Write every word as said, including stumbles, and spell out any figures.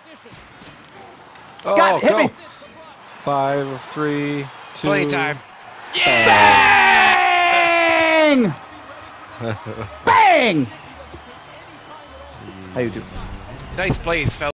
Oh, God, hit go. me. Five, three, two. Playing time. Bang! Bang! How you do? Nice plays, fella.